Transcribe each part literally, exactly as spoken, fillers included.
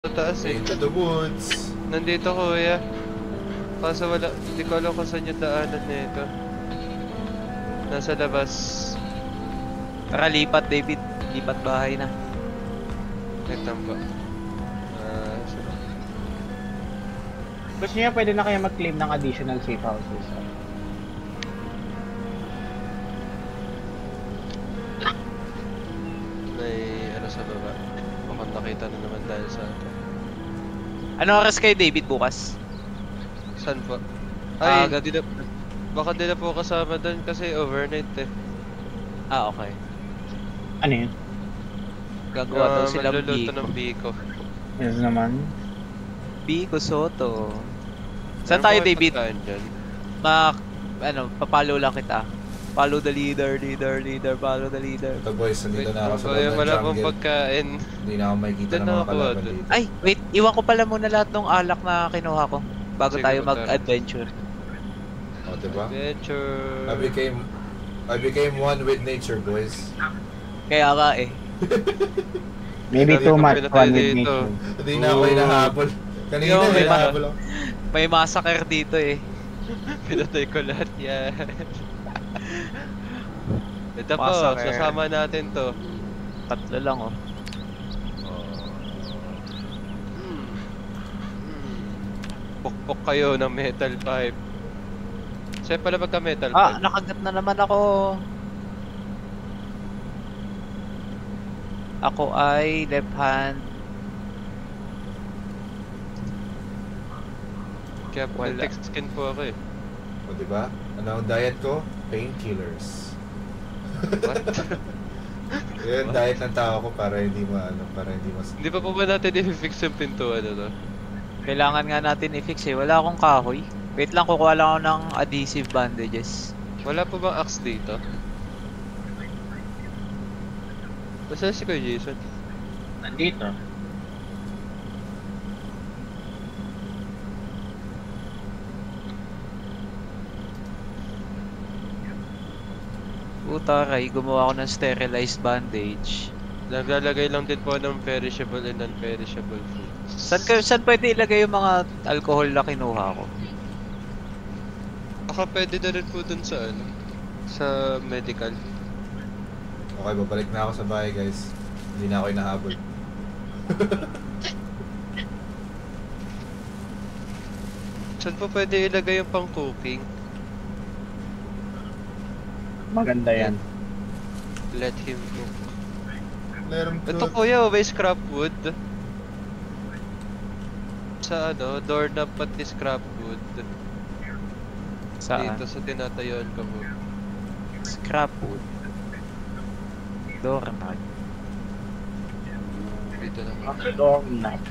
Sa taas eh. Into the woods. Nandito kuya. Kaso wala, hindi ko alam kung saan yung daanan nito. Nasa labas. Tara, lipat David. Lipat bahay na. Nagtamba. Ah, saan? Gusto niya pwede na kaya mag-claim ng additional safe houses. May ano sa baba. Mukhang nakita na naman dahil sa ato. Ano oras kayo David bukas? Saan po? Ah, Ay, gag- di na, baka di na po kasama doon kasi overnight eh. Ah, okay. Ano yun? Gagawa daw Ah, sila magluluto Biko. ng biko. Yes naman. Biko Soto. Saan Meron tayo ba kayong David? pagkain dyan? Ma, ano, papalo lang kita. Follow the leader, leader, leader, follow the leader. Ito boys, nandito Wait, na ako sa kuya, loob ng wala pong jungle. pagkain. Hindi na ako makikita Doon ng na mga ako, kalaban doon. dito. Ay, wait, iwan ko pala muna lahat ng alak na kinuha ko bago Sige, tayo magtara. mag-adventure. O, diba? Adventure. I became... I became one with nature, boys. Kaya nga eh. Maybe Sabi too ko, much pinatay fun with dito. nature. Hindi na ako Oo. hinahabol. Kanina Yo, may hinahabol ako. May massacre dito eh. Pinatay ko lahat yan. Ito po, Massacre. sasama natin to. Tatlo lang oh. Hmm. Hmm. Pukpok kayo ng metal pipe. Sa'yo pala magka metal Ah, pipe. nakagat na naman ako. Ako ay left hand. Kaya wala. thick skin po ako eh. O, diba? Ano ang diet ko? Painkillers. What? Yan, diet ng tao ko para hindi ma... Ano, para hindi mas... Hindi pa po ba natin i-fix yung pintuan ano? Kailangan nga natin i-fix eh. Wala akong kahoy. Wait lang, kukuha lang ako ng adhesive bandages. Wala po bang axe dito? Basta si Kuya Jason. Nandito. Puta ray, gumawa ako ng sterilized bandage. Naglalagay lang din po ng perishable and non-perishable foods. Saan, ka, saan pwede ilagay yung mga alcohol na kinuha ko? Baka pwede na rin po dun sa ano? Sa medical. Okay, babalik na ako sa bahay, guys. Hindi na ako hinahabol. Saan po pwede ilagay yung pang cooking? Maganda yan. Let him cook. Meron Ito kuya, may scrap wood. Sa ano, doorknob pati scrap wood. Saan? Dito sa tinatayuan ko po. Scrap wood. Doorknob. Dito lang. Door knob.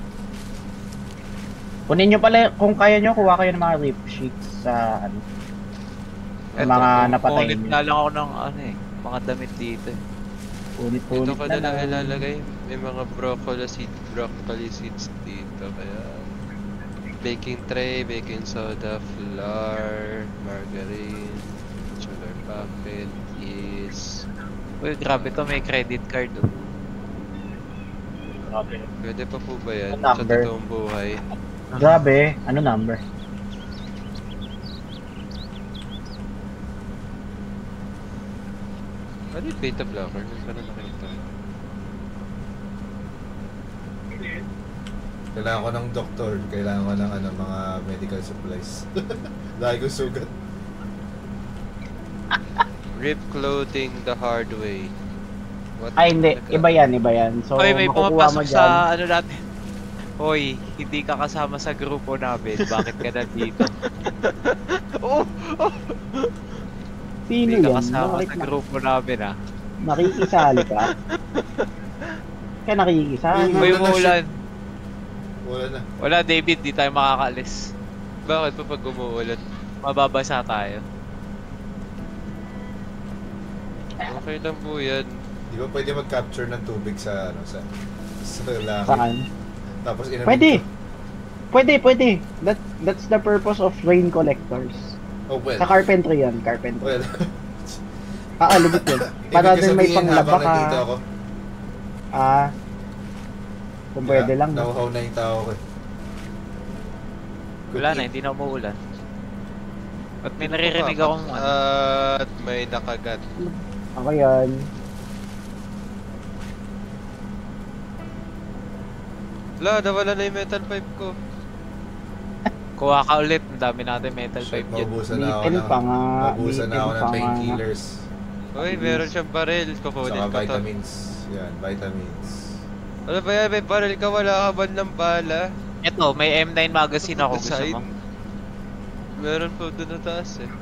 Kunin nyo pala, kung kaya nyo, kuha kayo ng mga rip sheets sa ano. Yung mga napatay Punit nyo. na lang ako ng ano eh, mga damit dito eh. Dito Punit-punit ko na na lang lang. ilalagay. May mga broccoli seed, broccoli seeds dito. Kaya baking tray, baking soda, flour, margarine, sugar packet, yeast. Uy, grabe to, may credit card oh. Grabe. Pwede pa po ba yan? Ang Sa number. totoong buhay? Grabe. Ano number? Ano yung beta blocker? Hindi ko na nakita. Kailangan ko ng doktor. Kailangan ko ng ano, mga medical supplies. Dahil ko sugat. Rip clothing the hard way. What? Ay, hindi. Iba yan, iba yan. So, Hoy, may makukuha mo pumapasok dyan. sa ano natin. Hoy, hindi ka kasama sa grupo namin. Bakit ka nandito? Oh! Oh! Sino Hindi ka yan? kasama Bakit sa na- grupo namin ah. Nakikisali ka? Kaya nakikisali. Hoy, Wala na umuulan. Wala na. Wala David, di tayo makakaalis. Bakit pa pag umuulan? Mababasa tayo. Okay lang po yan. Di ba pwede mag-capture ng tubig sa ano sa sa langit? Saan? Tapos inamin Pwede. ko. Pwede, pwede. That, that's the purpose of rain collectors. Oh well. Sa carpentry yan, carpentry. Well. Ah, alubot yun. Para Ibig din may sabihin, panglaba habang ka. nandito ako, Ah, Kung pwede lang. no? Nauhaw na yung tao ko eh. Wala na, hindi na umuulan. At may naririnig akong ano. At may nakagat. Ako yan. Wala, nawala na yung metal pipe ko. Kuha ka ulit, ang dami natin metal Shit, pipe dyan. maubusan na ako Bitin ng... pa nga. Maubusan na bitin ako pa ng nga. painkillers. Uy, meron siyang baril. Kukunin Saka ko to. vitamins. Yan, vitamins. Ano ba yan? May baril ka, wala ka ba ng bala? Ito, may M nine magazine ako, gusto Design. mo? Meron po doon na taas eh.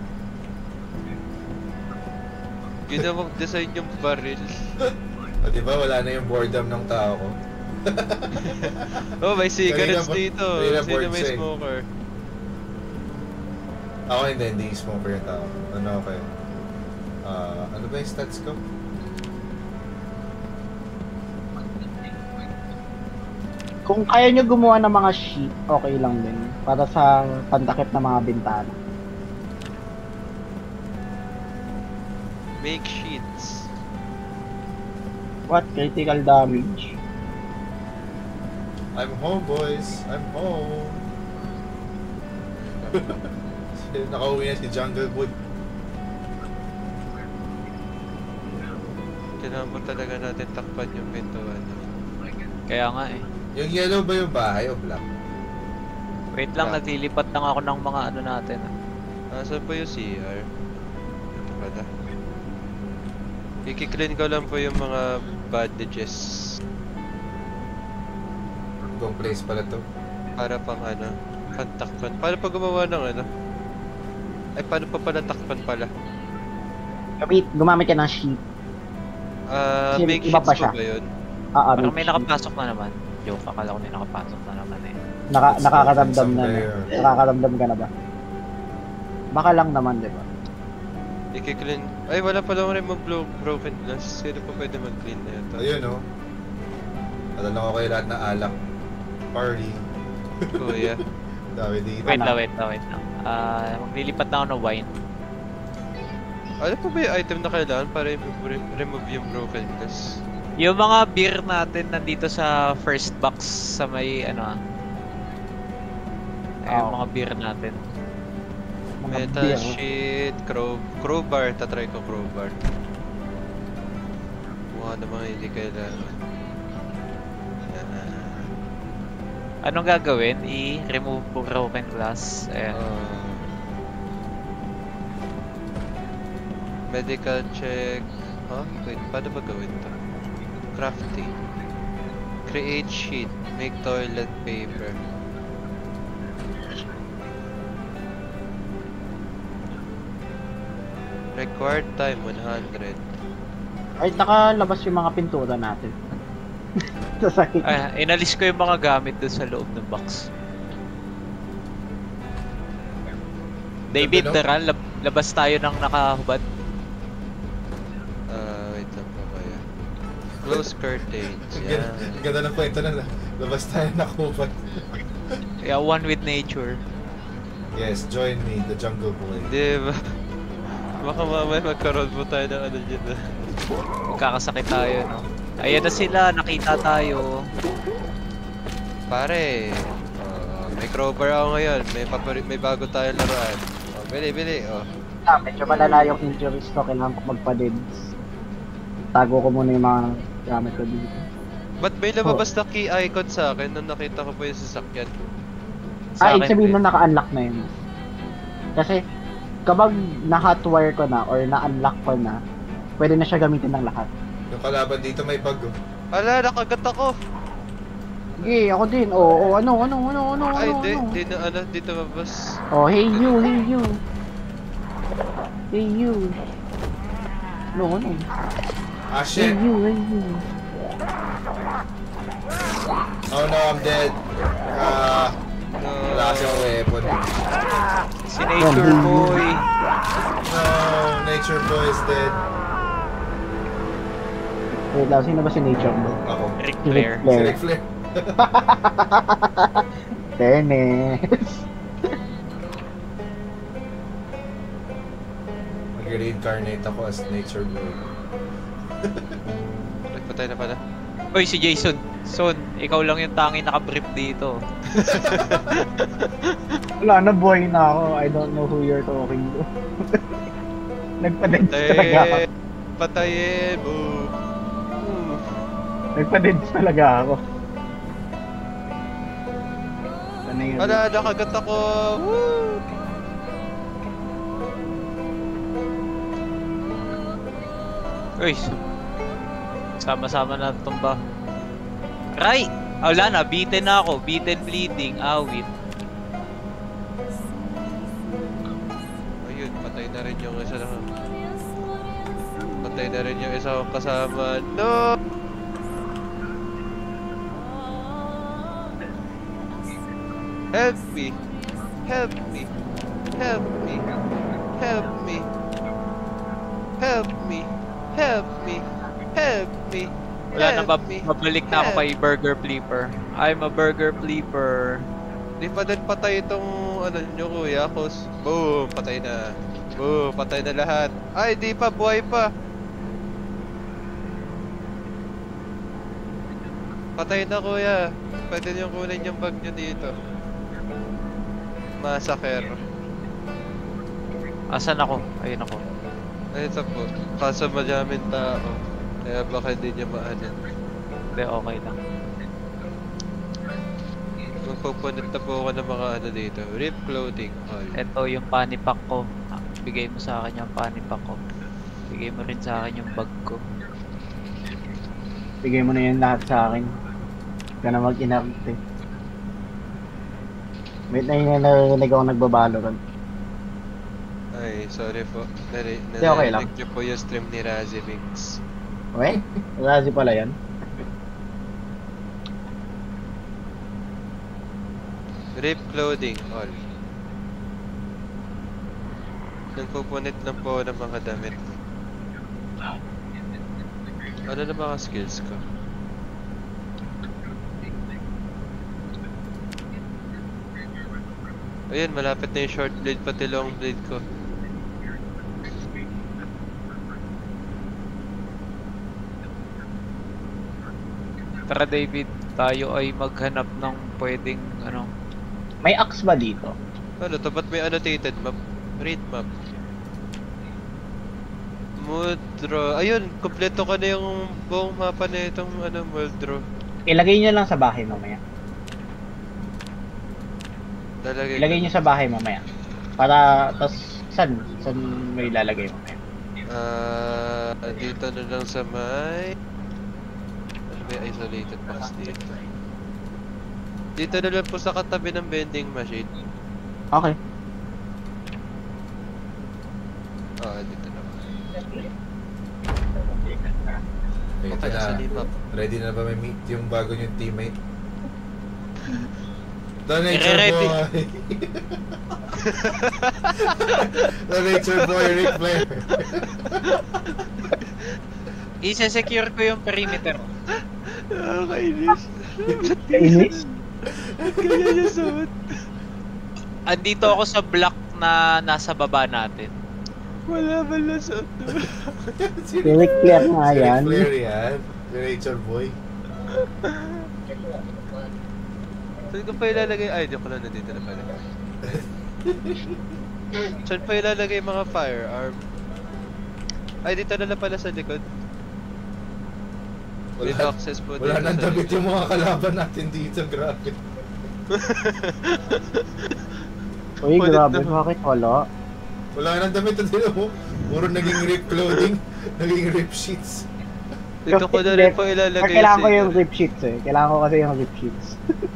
Ginawang design yung baril. O diba, wala na yung boredom ng tao ko. Oh, may cigarettes Kanina pa- dito. kanina Sino bored may siya eh. smoker? Ako hindi, hindi smoker yung tao. Ano ako eh? Ah, ano ba yung stats ko? Kung kaya nyo gumawa ng mga sheet, okay lang din. Para sa pandakip ng mga bintana. Make sheets. What? Critical damage? I'm home, boys. I'm home. Nakauwi na si Jungle Boy. Kailangan mo talaga natin takpan yung pintuan. Kaya nga eh. Yung yellow ba yung bahay o black? Wait lang, Black. naglilipat lang ako ng mga ano natin. ah. Nasaan po yung C R? Ito pala. I-clean ko lang po yung mga bandages. Itong place pala to. Para pang ano, pantakpan. Paano pa gumawa ng ano? Ay, paano pa pala takpan pala? Gamit, gumamit ka ng sheet. Ah, Kasi make iba sheets pa po siya. ba yun? Ah, ah, Parang make may sheet. nakapasok na naman. Joke, akala ko may nakapasok na naman eh. Naka, Let's nakakaramdam open na. some na. layer. Nakakaramdam ka na ba? Baka lang naman, di ba? I-clean. Ay, wala pa lang remove blo- broken glass. Sino pa pwede mag-clean na yun? Ayun oh. Alam ko kayo lahat na alak. Party. Kuya. Dami dito. Wait Ano? lang, wait lang, wait lang. Ah, maglilipat na ako ng wine. Ano pa ba yung item na kailangan para i- remove yung broken glass? Yung mga beer natin nandito sa first box sa may ano ah. Ay, yung Oh. mga beer natin. Mga Metal beer. sheet, crow, crowbar. Tatry ko crowbar. Mukha naman hindi kailangan. Yan. Anong gagawin? I-remove broken glass. Ayan. Ah. Medical check. Huh? Wait, paano ba gawin to? Crafting. Create sheet. Make toilet paper. Required time one hundred. Ay, nakalabas yung mga pintura natin. Sa sakit. Ay, inalis ko yung mga gamit doon sa loob ng box. David, Ganda, no? tara, lab- labas tayo ng nakahubad. Ah, wait lang pa kaya. Close curtains. Ang ganda, Yan. ang ganda ng kwento na labas tayo na kupat. Yeah, one with nature. Yes, join me, the Jungle Boy. Di ba? Baka mamaya magkaroon po tayo ng ano dyan na. Magkakasakit tayo, no? Ayan na sila, nakita tayo. Pare, ah, may crowbar ako ngayon. May, papari- may bago tayong laruan. Oh, bili, bili. Oh. Ah, medyo malala yung injuries ko. Kailangan ko magpa-lids. Tago ko muna yung mga gamit ko dito. Ba't may lumabas na key icon sa akin nung nakita ko pa yung sasakyan? Sa Ah, akin, ibig sabihin din. na naka-unlock na yun. Kasi, kapag na-hotwire ko na or na-unlock ko na, pwede na siya gamitin ng lahat. Yung kalaban dito may bug oh. Ala, nakagat ako! Sige, ako din. Oo, oh, ano, ano, ano, ano, Ay, ano, di, ano. di na ano, dito mabas. Oh, hey you, hey you. Hey you. No, ano. Ah Hey shit! you, hey you. Oh no, I'm dead. Ah, No. wala kasi akong weapon. Si Nature Boy. No, Nature Boy is dead. Wait lang, sino ba si Nature Boy? Ako. Ric Si Ric Flair. Si Flair. Ric Flair. Tennis. Mag-reincarnate ako as Nature Boy. Nagpatay na pala. Oy, si Jason. Son, ikaw lang yung tanging naka-brief dito. Wala na, buhay na ako. I don't know who you're talking to. Nagpa-dance talaga ako. Patayin! Patayin! Boom! Hmm. Nagpa-dance talaga ako. Ano yun? Wala, nakagat ako! Woo! Uy, sama-sama na tumba. Right! Ah, wala na, beaten na ako. Beaten, bleeding, awit. Ayun, patay na rin yung isa na. Patay na rin yung isa kong kasama. No! Help me! Help me! Help me! Help me! Help me! Help me! Help me! Wala na, Help bab me. babalik na ako Help. kay Burger Flipper. I'm a Burger Flipper. Di pa din patay itong ano nyo kuya, cause boom, patay na. Boom, patay na lahat. Ay, di pa, buhay pa. Patay na kuya. Pwede nyo kunin yung bag nyo dito. Massacre. Asan ako? Ayun ako. Ay, ito po. Kaso madaming tao. Kaya baka hindi nyo maanin. Hindi, okay lang. Magpupunit na po ako ng mga ano dito. Rip clothing. All. Ito yung panipak ko. Ah, bigay mo sa akin yung panipak ko. Bigay mo rin sa akin yung bag ko. Bigay mo na yun lahat sa akin. Huwag ka na mag-inarte. Wait na yun, narinig ako nagbabalo ron. Ay, sorry po. Nari Hindi, okay lang. narinig nyo po yung stream ni Razimix. Okay? Razi pala yan. Rip clothing, all. Nagpupunit lang po ng mga damit. Ano na mga skills ko? Ayun, malapit na yung short blade pati long blade ko. Tara David, tayo ay maghanap ng pwedeng ano. May axe ba dito? Ano to? Ba't may annotated map? Read map. Muldro. Ayun, kompleto ka na yung buong mapa na itong ano, Muldro. Ilagay nyo lang sa bahay mamaya. Lalagay Ilagay ko. nyo sa bahay mamaya. Para, tas, saan? Saan mo ilalagay mamaya? Ah, dito na lang sa may... Ano may isolated box dito? Dito na lang po sa katabi ng vending machine. Okay. Ah, dito na. Okay, ito Okay, sa na. limap. Ready na ba may meet yung bago niyong teammate? The nature Ire-ready. boy! The nature boy, Ric Flair! Isa-secure ko yung perimeter. Nakakainis. Kainis? Kaya niya suot. Andito ako sa block na nasa baba natin. Wala ba na suot doon? Si Si Ric Flair nga Si Ric yan. Flair yan. The nature boy. Saan ko pa ilalagay? Ay, di ko lang nandito na pala. Saan pa ilalagay mga firearm? Ay, dito na lang pala sa likod. With Wala, access po wala dito nang sa damit likod. yung mga kalaban natin dito. Grabe. Uy, Ulit grabe. na. Bakit wala? Wala nang damit. Dito mo. Puro naging rip clothing. Naging rip sheets. Dito ko na rin po ilalagay Kailangan ko yung siguro. rip sheets eh. Kailangan ko kasi yung rip sheets.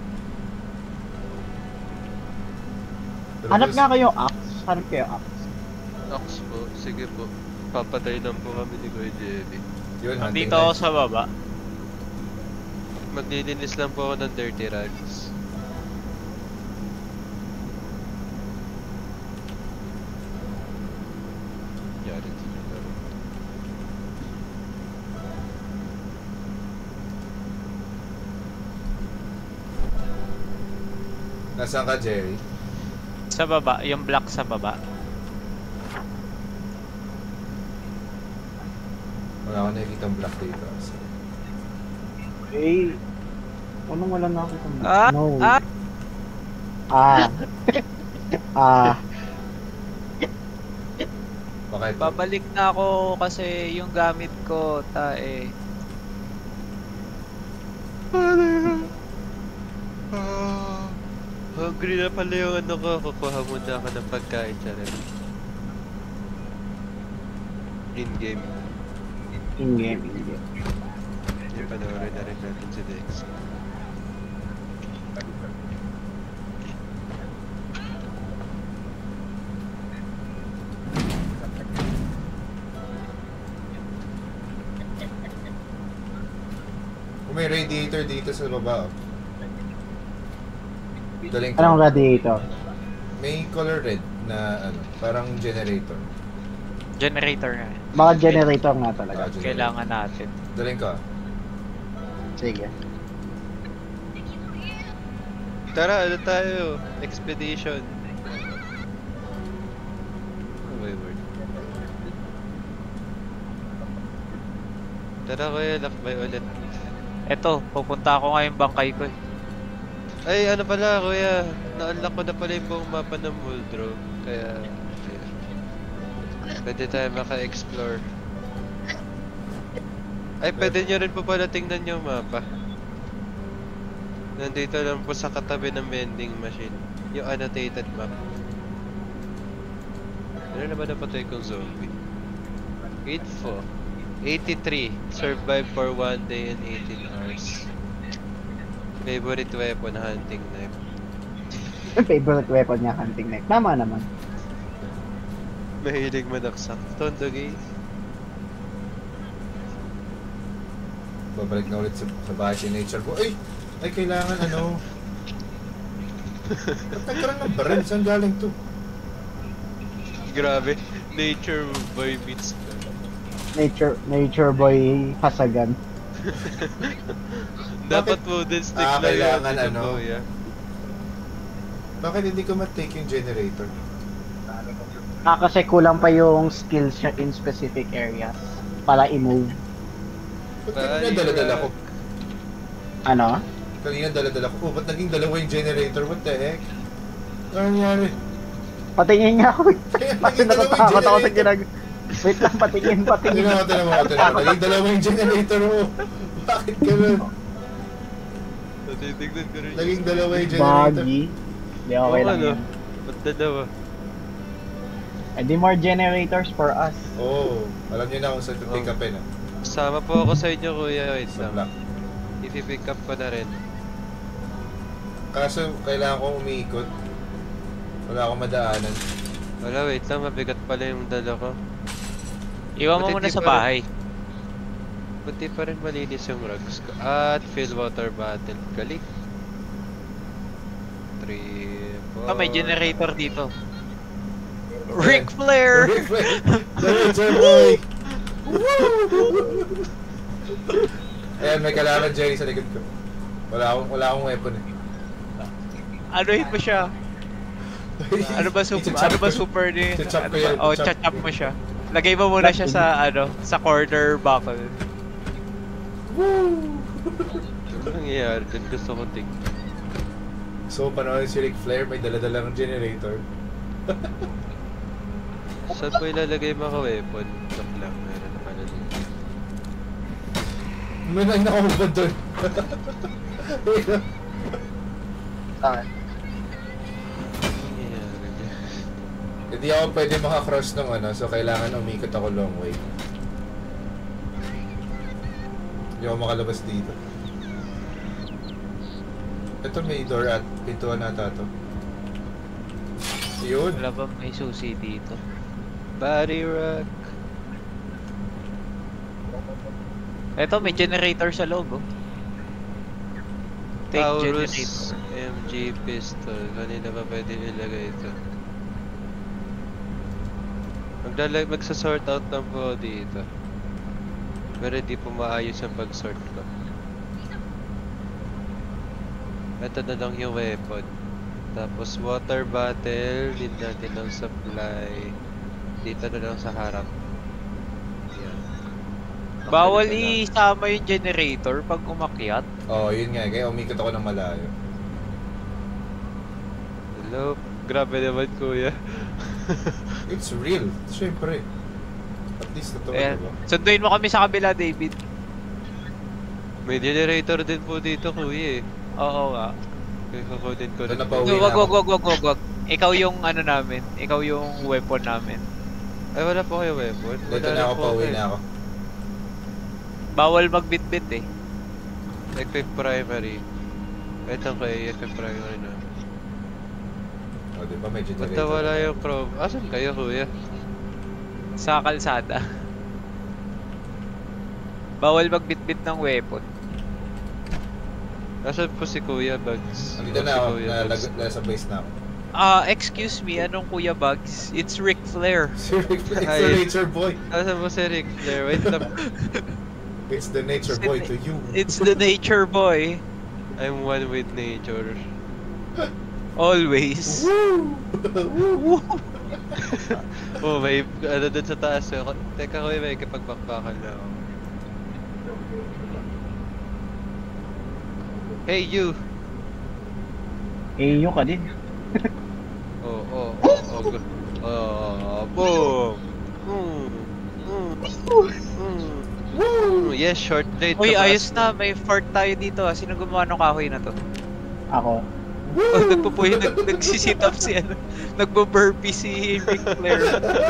Hanap nga kayo axe. Hanap kayo axe. Axe po. Sige po. Papatay lang po kami ni Kuya Jelly. Yun, hunting Andito ako knife. sa baba. Maglilinis lang po ako ng dirty rags. Yari sila laro. Nasaan ka, Jerry? Sa baba, yung block sa baba. Wala ko nakikita ang black dito. So, Eh, anong wala na ako sa Ah, No. ah. Ah. Ah. Bakit? Babalik na ako kasi yung gamit ko, tae. Ah, hungry na pala yung ano ko. Kukuha muna ako ng pagkain siya rin. In-game. In-game, in-game. Hindi, panoorin na rin natin si Dex. Kung may radiator dito sa baba, oh. Daling ko. Anong radiator? May color red na ano, parang generator. Generator nga. Mga generator nga talaga. Ah, generator. Kailangan natin. Daling ko. Sige. Tara, ano tayo? Expedition. Oh my word. Tara kuya, lakbay ulit. Eto, pupunta ako ngayon bangkay ko eh. Ay, ano pala kuya, na-unlock ko na pala yung buong mapa ng Muldrow. Kaya, ayan. Pwede tayo maka-explore. Ay, pwede nyo rin po pala tingnan yung mapa. Nandito lang po sa katabi ng vending machine. Yung annotated map. Ano naman napatay kong zombie? eighty-four. eighty-three. Survive for one day and eighteen hours. Favorite weapon, hunting knife. Yung favorite weapon niya, hunting knife. Tama naman. Mahilig manaksak. Tondo gay. Babalik na ulit sa, sa bahay si nature ko. Ay! Ay, kailangan ano. Ba't nagkaroon ng baril? Saan galing to? Grabe. Nature boy meets Nature, nature boy hasagan. dapat wooden stick Ah, lang yun, kailangan ito ano? po, yeah. Bakit hindi ko ma-take yung generator? Ah, kasi kulang pa yung skills siya in specific areas para i-move. Ba't kanina dala-dala ko? Ano? Kanina dala-dala ko. Oh, ba't naging dalawa yung generator? What the heck? Ano nangyari? Patingin nga ako. Kaya Kasi naging dalawa yung natatakot ako sa generator. ginag... Wait lang, patingin, patingin. Tingnan mo, tingnan mo, tingnan mo. Naging dalawa yung generator mo. Bakit ganun? Natitignan ko rin. Naging dalawa yung generator. Baggy. Di okay Oo, lang ano? yun. Ba't dalawa? Eh di more generators for us. Oo. Oh, alam niyo na kung saan ito pick upin ah. Sama po ako sa inyo kuya, wait Sa lang. black. I-pick up ko na rin. Kaso kailangan kong umiikot. Wala akong madaanan. Wala, wait lang, mabigat pala yung dala ko. Iwan mo Buti muna di sa pa rin- bahay. Buti pa rin malinis yung rugs ko. At fill water bottle. Galing. three, four... Ito, may generator dito. Ric Flair! Ric Flair! Generator boy! Ayan, may kalaban Jerry sa likod ko. Wala akong, wala akong weapon eh. Ano hit mo siya? Ano ba super, Ichachop ano ba ko. super ni? Ichachop Ano ko ba? yan, Oh, ichachop. chachap mo siya. Lagay mo muna siya sa ano, sa corner buckle. Ano nangyayari dyan? Gusto ko tingnan. So, panoorin si Ric Flair, may dala-dalang generator. Saan po ilalagay mga weapon? Lock lang, meron na pala dito. May nang nakahubad doon. Ah, Ano nangyayari dyan? Hindi ako pwede makakross ng ano, so kailangan umikot ako long way. Hindi ako makalabas dito. Ito may door at pintuan ata to. Yun. Wala ba may susi dito? Body rock. Eto, may generator sa loob oh. Take Taurus generator. M G pistol. Kanina pa pwede ilagay ito. Maglalag, magsasort out lang po dito. Pero di po maayos ang pag-sort ko. Ito na lang yung weapon. Tapos water bottle, need natin ng supply. Dito na lang sa harap. Yan. Bawal Actually, isama yung generator pag umakyat. Oo, oh, yun nga. Kaya umikot ako ng malayo. Hello? Grabe naman, kuya. It's real. Siyempre. At least totoo, Ayan. diba? Sunduin mo kami sa kabila, David. May generator din po dito, kuya eh. Oo nga. Kaya kukunin ko Doon rin. na pauwi Wag, na wag, ako. wag, wag, wag, wag. Ikaw yung ano namin. Ikaw yung weapon namin. Ay, wala po kayo weapon. Dito Wala na ako, po pauwi eh. na ako. Bawal magbitbit eh. Equip primary. Ito kay equip primary na. O, diba may generator? Ba't wala yung chrome? Asan kayo, kuya? Sa kalsada. Bawal magbitbit ng weapon. Asan po si Kuya Bugs? Nandito Oh, na si ako. Kuya Na, Bugs. nasa base na ako. Ah, excuse me, anong Kuya Bugs? It's Ric Flair. Si Rick, it's the Ay. nature boy. Asan po si Rick Flair? Wait lang. It's the nature It's boy the- to you. It's the nature boy. I'm one with nature. Always. Woo! Woo! Oh, may ano dun sa taas. eh. Teka, kuya, may kapagbakbakan na ako. Hey, you! Eh, yun ka din. Oh, oh, oh, oh, go. Oh, boom! Mm, mm, mm. Woo! Yes, short blade. Uy, taas ayos na. May fort tayo dito. ah. Sino gumawa ng kahoy na to? Ako. Oh, nagpupuhi, nag, nagsisit up si ano. Nagbo-burpee si Ric Flair.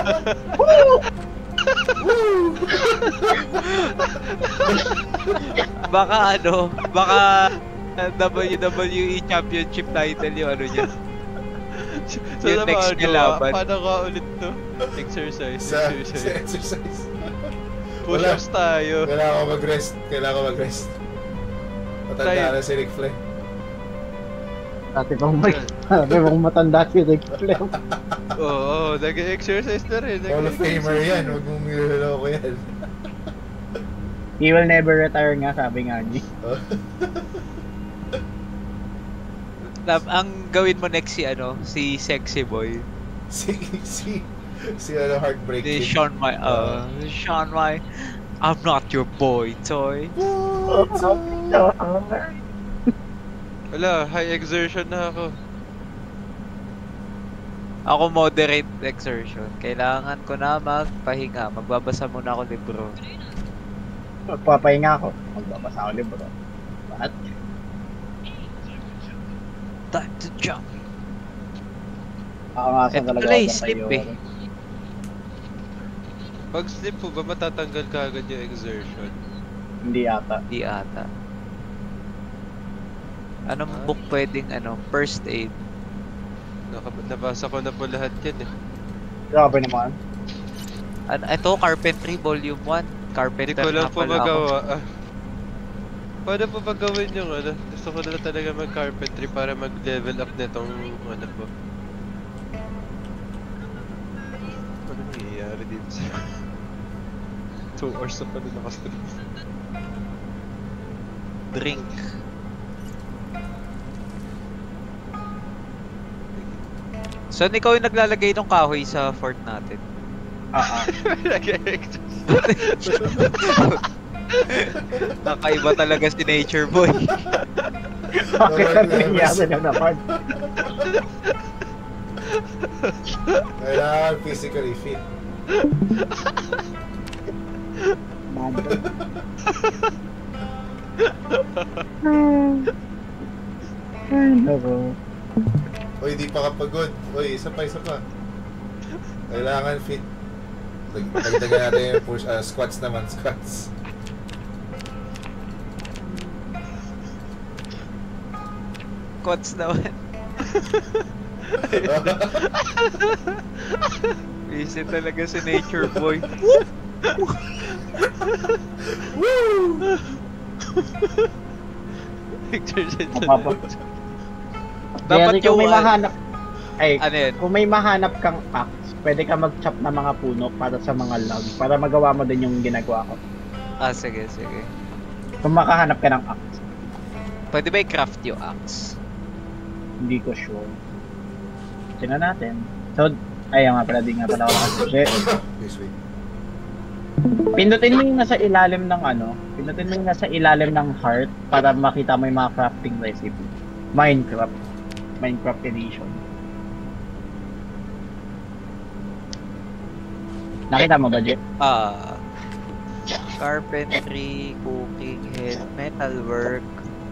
Baka ano, baka uh, W W E Championship title yung ano niya. So, Yung sa next mga niya gawa, laban. paano ka ulit to? Exercise, Sa, sa exercise. exercise. Push-ups tayo. Kailangan ko mag-rest. Kailangan ko mag-rest. Matanda Tayo. na si Ric Flair. Dati pang may, dati pang matanda si Ric Flair. Oo, oh, nag-exercise na rin. Hall of Famer yan. Huwag mong niloloko yan. He will never retire nga, sabi nga niya. Tab, ang gawin mo next si ano, si Sexy Boy. si, si, si ano, Heartbreak Si Kid. Sean My, uh, Sean My, I'm not your boy, toy. Wala, high exertion na ako. Ako moderate exertion. Kailangan ko na magpahinga. Magbabasa muna ako libro. Magpapahinga ako. Magbabasa ako libro. What? Time to jump. Ako nga sa Eto talaga pala eh, ako sleep kayo. eh. Pag sleep po ba, matatanggal ka agad yung exertion? Hindi ata. Di ata. Anong Ah. book pwedeng ano, first aid? Naka, nabasa ko na po lahat yan eh. Grabe naman. Ano, ito, Carpentry Volume one. Hindi Carpenter ko lang na po pala ako. magawa. Ah. Paano po ba gawin yung ano? Gusto ko na talaga mag-carpentry para mag-level up nitong ano po. Ano nangyayari dito sa... two hours na pala nakastream. Drink. So, ikaw yung naglalagay ng kahoy sa fort natin. Ah, ah. Nakaiba talaga si Nature Boy. Bakit ang nangyari na naman? Kailangan physically fit. Mando. Ay, nako. Uy, di pa kapagod. Uy, isa pa, isa pa. Kailangan fit. Dag- Dagdagan natin yung push, ah, squats naman, squats. Quads naman. Busy talaga si Nature Boy. Woo! Exercise na Mapapa. Dapat Kaya kung may yung, ah, mahanap, ay, Ano yun? kung may mahanap kang axe, pwede ka mag-chop ng mga puno para sa mga log, para magawa mo din yung ginagawa ko. Ah, sige, sige. Kung makahanap ka ng axe, Pwede ba i-craft yung axe? hindi ko sure. Tingnan natin. So, ay nga pala, di nga pala ako kasi. This way. Pindutin mo yung nasa ilalim ng ano, pindutin mo yung nasa ilalim ng heart para makita mo yung mga crafting recipe. Minecraft. Minecraft edition. Nakita mo ba, Jeff? Ah. Carpentry, cooking, health, metalwork.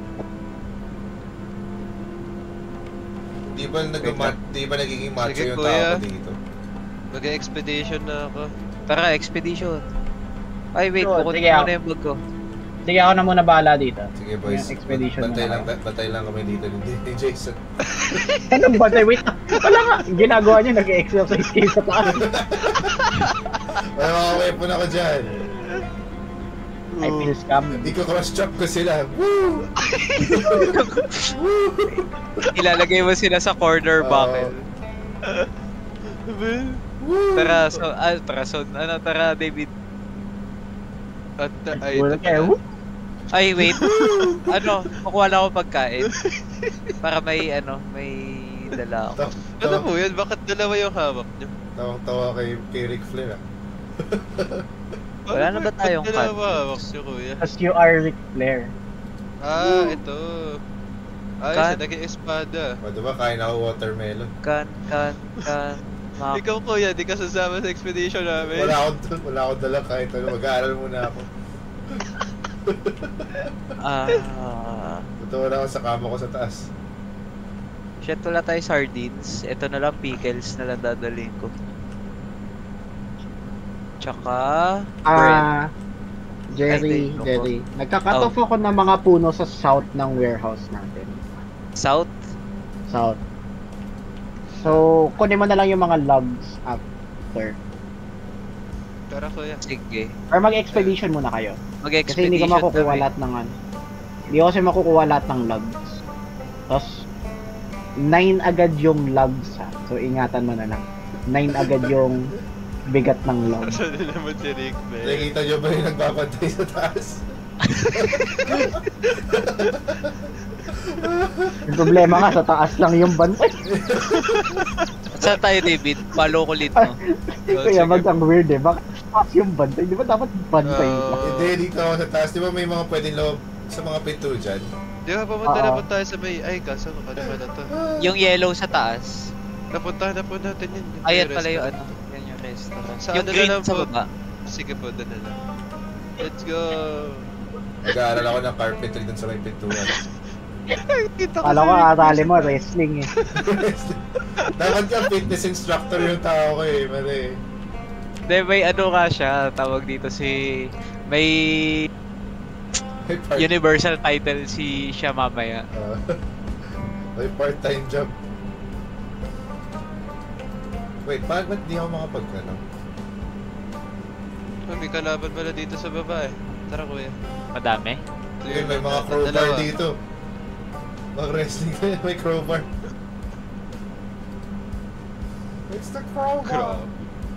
Di ba nag- di ba nagiging macho Sige, yung kuya. tao dito? Mag-expedition na ako. Tara, expedition. Ay, wait, So, bukod sige, muna ako. yung bag ko. Sige, ako na muna bahala dito. Sige boys, Yung expedition bantay na lang, kayo. bantay lang kami dito ni, ni Jason. Anong ba? Wait, wala nga. Ginagawa niyo, nag-exercise kayo sa taas. May mga weapon ako dyan. I feel scam. Di ko cross-chop ko sila. Woo! Woo! Ilalagay mo sila sa corner Oo. bucket. Woo! Tara, so, ah, tara, so, ano, tara, David. At uh, ay, Wala ito kayo. pala. Ay, wait. Ano, kukuha lang ako pagkain. Para may, ano, may dala ako. Taw- Ano taw- po yun? Bakit dalawa yung hawak nyo? Tawang-tawa kay, kay Ric Flair ah. Wala na ba tayong Ba't dalawa cut? hawak nyo, kuya? As you are Ric Flair. Ah, ito. Ay, Kan- sa naging espada. O diba, kain ako watermelon. Kan, kan, kan, mak- Ikaw, kuya, di ka sasama sa expedition namin. Wala akong, dun- wala akong dala kahit ano. Mag-aaral muna ako. Ah, Buto wala ako sa kama ko sa taas. shit, wala tayo sardines. Ito na lang, pickles na lang dadalhin ko. Tsaka, bread. Ah, Jerry, Ay, di, Jerry. Nagka-cut off ako ng mga puno sa south ng warehouse natin. South? South. So, kunin mo na lang yung mga logs after. Tara, kuya. Sige. Or mag-expedition muna kayo. Kasi Mag-expedition hindi ko makukuha kami. lahat ng ano. Hindi ko kasi makukuha lahat ng logs. Tapos, nine agad yung logs ha. So, ingatan mo na lang. Nine agad yung bigat ng logs. Saan na naman si Rick, man? Nakikita nyo ba yung nagbabantay sa taas? Yung problema nga, sa taas lang yung bantay. Saan tayo, David? Follow ko lead mo. Kaya mag ang weird eh. Bakit taas yung bantay? Di ba dapat bantay Ah. lang? Hindi, dito ako sa taas. Di ba may mga pwedeng loob sa mga pinto dyan? Di ba, pumunta Oo. na po tayo sa may... Ay, kaso, ano ba na to? Yung yellow sa taas. Napuntahan na po natin yun. yung Ayan may pala yung restaurant. ano. Yan yung restaurant. Sa Yung ano na green lang sa po? baba. Sige po, doon na lang. Let's go! Mag-aaral ako ng carpentry dun sa may pintuan. Kita Kala ko si Rick. arali mo, wrestling eh. Dapat ka fitness instructor yung tao ko eh. Mali. Hindi, may ano nga siya. Tawag dito si... May May part, universal title si siya mamaya. uh, may part-time job. Wait, bakit ba't di ako makapag ano? Oh, may kalaban pala dito sa baba eh. Tara, kuya. Madami. Ito Ayun, may yung- mga crowbar dalawa. dito. Mag wrestling na yan, may crowbar. It's the crowbar! Crap.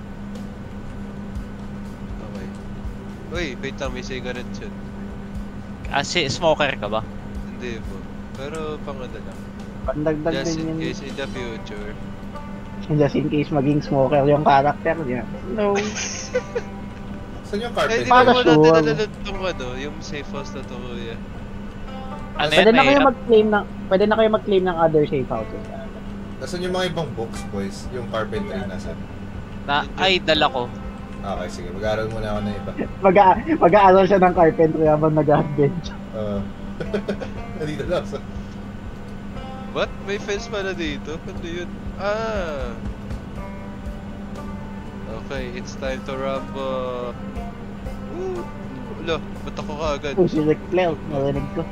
Okay. Uy, wait lang, may cigarette yun. Ah, si smoker ka ba? Hindi po. Pero pang ano lang. Pandagdag Just din in yun. case in the future. Just in case maging smoker yung character niya. No. Saan yung Ay, di carpentry? ba Para mo natin sure. nalulot tong ano, yung safe house na to, kuya. Ano Pwede yan? na kayo Mahirap? mag-claim ng pwede na kayo mag-claim ng other safe houses. Nasaan yung mga ibang books, boys? Yung carpentry nasan? Na, ay, dala ko. Okay, sige. Mag-aaral muna ako ng iba. Mag mag-aaral siya ng carpentry habang nag-bench. Uh, Nandito lang sa... What? May fence pala dito? Ano yun? Ah! Okay, it's time to rumble. Woo! Wala, ba't ako kaagad? Oh, si Ric Flair, narinig ko.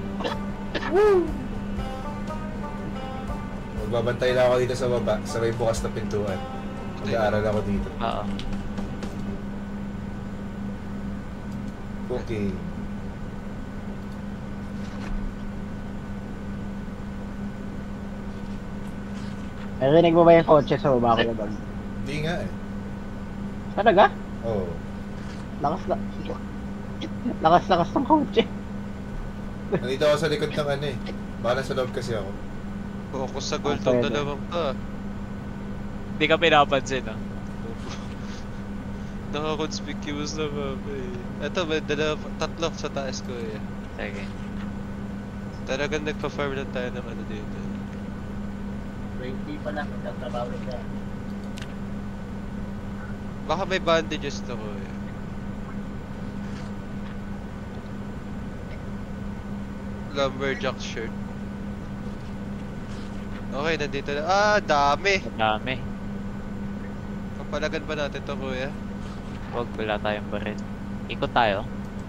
Magbabantay lang ako dito sa baba, sa may bukas na pintuan. Mag-aaral ako dito. Oo. Okay. Narinig mo ba yung kotse sa baba ko bag? Hindi nga eh. Talaga? Oo. Lakas na. Lakas-lakas ng kotse. Nandito ako sa likod ng ano eh. Baka nasa loob kasi ako. Focus sa goal Ah, tong pwede. dalawang to. ah. Hindi ka pinapansin, ah. Naka-conspicuous na mapa eh. Ito, may dala, tatlo sa taas ko eh. Sige. Talagang nagpa-farm lang tayo ng ano dito. twenty pa lang, nagtatrabaho ka. Baka may bandages to ko eh. Lumberjack shirt. Okay, nandito na. Ah, dami! Dami. Kapalagan ba natin to, kuya? Huwag, wala tayong baril. Ikot tayo.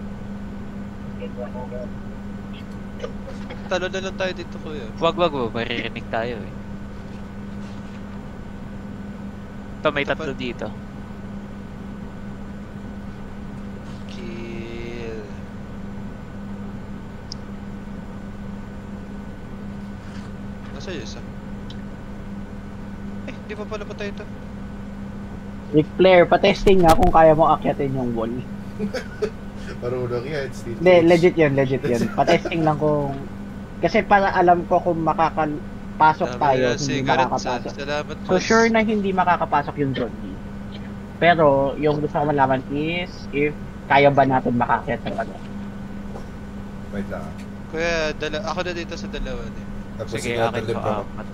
Talo na lang tayo dito, kuya. Huwag, wag, wag. Maririnig tayo eh. Ito, may tatlo dito. Kill. Nasa yung isa? Eh, di pa pala pa tayo ito. Ric Flair, pa-testing nga kung kaya mo akyatin yung wall. Marunong yan, Steve. Hindi, legit yun, legit yun. Pa-testing lang kung... Kasi para alam ko kung makakapasok tayo, hindi makakapasok. Salamat So sure na hindi makakapasok yung zombie. Pero yung gusto ko malaman is if kaya ba natin makakyat ng ano. Wait lang. ah. Kuya, dala, ako na dito sa dalawa eh. Tapos Sige, si akin Gabriel ko pa. apat.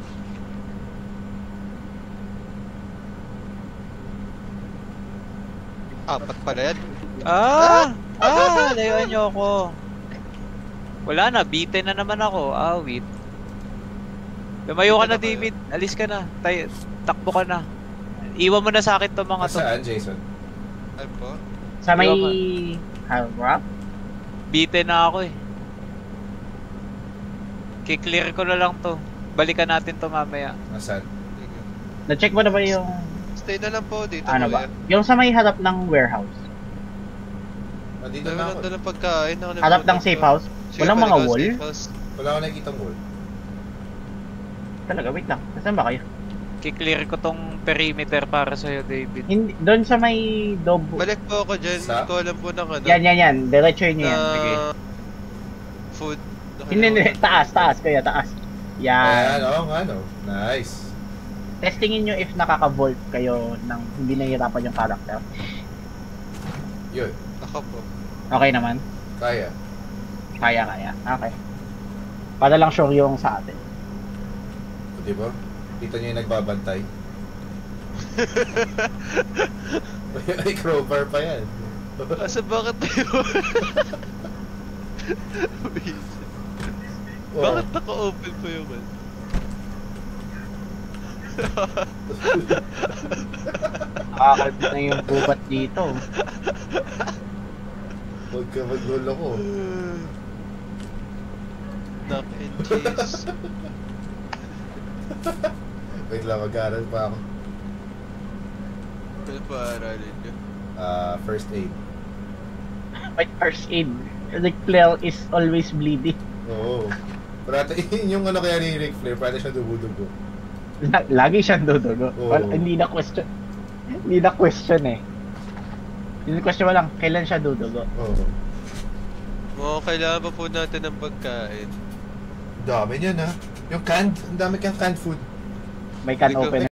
Apat pala yan. Ah! Ah! Layuan niyo ako. Wala na, beaten na naman ako. Ah, wait. Lumayo ka na, David. Alis ka na. Tay takbo ka na. Iwan mo na sa akin to mga to. Saan, Jason? Ano po? Sa may Iwan harap? Beaten na ako eh. Kiklear ko na lang to. Balikan natin to mamaya. Nasaan? Sige. Na-check mo na ba yung Stay na lang po dito, ano ba? kuya. Yung sa may harap ng warehouse. Ah, dito Dami na lang ako. dalang pagkain. Ako Harap ng safe house. Sige, Walang balik mga ako, wall? safe house. Wala ko nakikita wall. Talaga, wait lang. Nasaan ba kayo? Kiklear ko tong perimeter para sa'yo, David. Hindi, doon sa may dobo. Balik po ako dyan. Sa? Hindi ko alam po ng ano. Yan, yan, yan. Diretso nyo yan. na Sige. food. Hindi, hindi. Taas, taas. Kaya taas. Ayan, Yan. oo nga no. Nice. Testingin nyo if nakaka-vault kayo nang hindi nahihirapan yung character. Yun. Ako po. Okay naman? Kaya. Kaya, kaya. Okay. Para lang sure yung sa atin. O, di ba? Kita nyo yung nagbabantay. Ay, crowbar pa yan. Asa bakit tayo? Oh. Bakit naka-open po yung ano? Nakakalbit na yung bubat dito. Huwag ka mag-gulo ko. Knock and cheese. Wait lang, mag-aaral pa ako. Ano pa aralin nyo? Ah, first aid. Wait, first aid. Ric Flair is always bleeding. Oo. Parata, yung ano kaya ni Ric Flair, parata siya dugo-dugo. L- Lagi siyang dudugo. Oo. Wala- hindi na question. Hindi na question eh. Yung question mo lang, kailan siya dudugo? Oo. Mukhang kailangan pa po natin ng pagkain. Dami niyan ha. Yung canned, ang dami kang canned food. May can Ikaw- open